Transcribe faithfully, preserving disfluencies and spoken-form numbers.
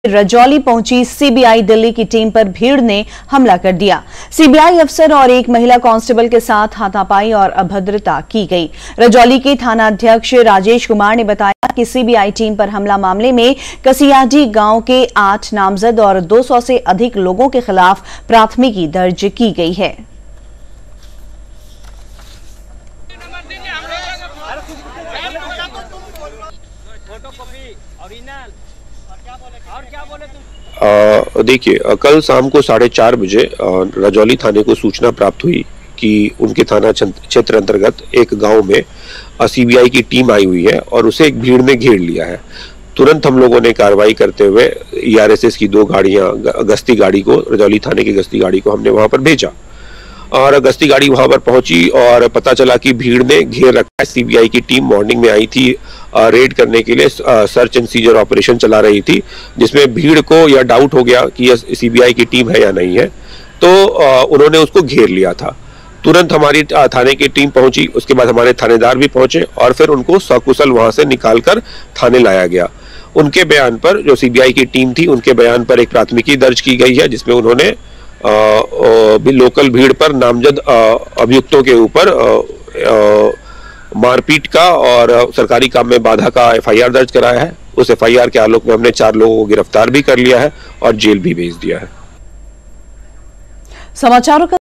रजौली पहुंची सीबीआई दिल्ली की टीम पर भीड़ ने हमला कर दिया। सीबीआई अफसर और एक महिला कांस्टेबल के साथ हाथापाई और अभद्रता की गई। रजौली के थाना अध्यक्ष राजेश कुमार ने बताया कि सीबीआई टीम पर हमला मामले में कसियाडी गांव के आठ नामजद और दो सौ से अधिक लोगों के खिलाफ प्राथमिकी दर्ज की गई है। देखिए, कल शाम को साढ़े चार बजे रजौली थाने को सूचना प्राप्त हुई कि उनके थाना क्षेत्र अंतर्गत एक गांव में सीबीआई की टीम आई हुई है और उसे एक भीड़ ने घेर लिया है। तुरंत हम लोगों ने कार्रवाई करते हुए ईआरएसएस की दो गाड़ियां, गश्ती गाड़ी को, रजौली थाने की गश्ती गाड़ी को हमने वहां पर भेजा और गश्ती गाड़ी वहां पर पहुंची और पता चला कि भीड़ ने घेर रखा है। सीबीआई की टीम मॉर्निंग में आई थी रेड करने के लिए, सर्च एंड सीजर ऑपरेशन चला रही थी, जिसमें भीड़ को यह डाउट हो गया कि यह सीबीआई की टीम है या नहीं है, तो उन्होंने उसको घेर लिया था। तुरंत हमारी थाने की टीम पहुंची, उसके बाद हमारे थानेदार भी पहुंचे और फिर उनको सकुशल वहां से निकालकर थाने लाया गया। उनके बयान पर, जो सीबीआई की टीम थी, उनके बयान पर एक प्राथमिकी दर्ज की गई है, जिसमें उन्होंने आ, आ, भी लोकल भीड़ पर नामजद अभियुक्तों के ऊपर मारपीट का और सरकारी काम में बाधा का एफआईआर दर्ज कराया है। उस एफआईआर के आलोक में हमने चार लोगों को गिरफ्तार भी कर लिया है और जेल भी भेज दिया है। समाचारों का